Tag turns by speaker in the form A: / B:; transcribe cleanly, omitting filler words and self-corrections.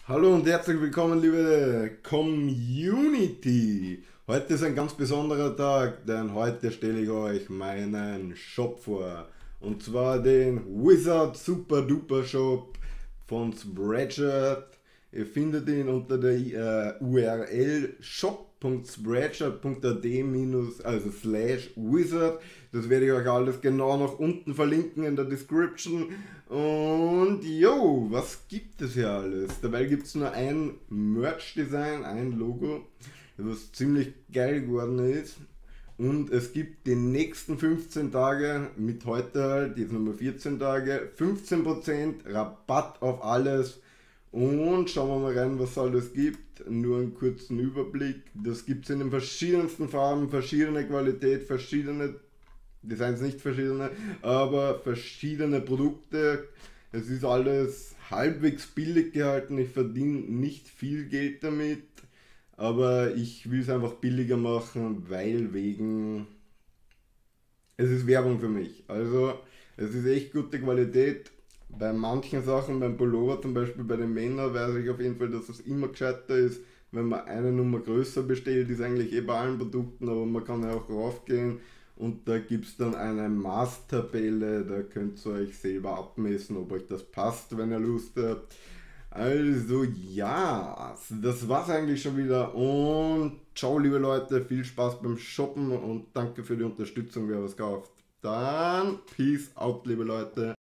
A: Hallo und herzlich willkommen, liebe Community. Heute ist ein ganz besonderer Tag, denn heute stelle ich euch meinen Shop vor. Und zwar den Wizard Super Duper Shop von Spreadshirt. Ihr findet ihn unter der URL shop.spreadshirt.at also slash wizard. Das werde ich euch alles genau nach unten verlinken in der Description. Und jo, was gibt es hier alles? Dabei gibt es nur ein Merch-Design, ein Logo, was ziemlich geil geworden ist. Und es gibt die nächsten 15 Tage, mit heute halt, jetzt Nummer 14 Tage, 15% Rabatt auf alles. Und schauen wir mal rein, was es alles gibt. Nur einen kurzen Überblick. Das gibt es in den verschiedensten Farben, verschiedene Qualität, verschiedene Designs, nicht verschiedene, aber verschiedene Produkte. Es ist alles halbwegs billig gehalten. Ich verdiene nicht viel Geld damit, aber ich will es einfach billiger machen, weil wegen es ist Werbung für mich. Also es ist echt gute Qualität. Bei manchen Sachen, beim Pullover zum Beispiel, bei den Männern, weiß ich auf jeden Fall, dass es immer gescheiter ist, wenn man eine Nummer größer bestellt, ist eigentlich eh bei allen Produkten, aber man kann ja auch raufgehen und da gibt es dann eine Maßtabelle, da könnt ihr euch selber abmessen, ob euch das passt, wenn ihr Lust habt. Also ja, das war's eigentlich schon wieder und ciao liebe Leute, viel Spaß beim Shoppen und danke für die Unterstützung, wer was kauft. Dann Peace out liebe Leute.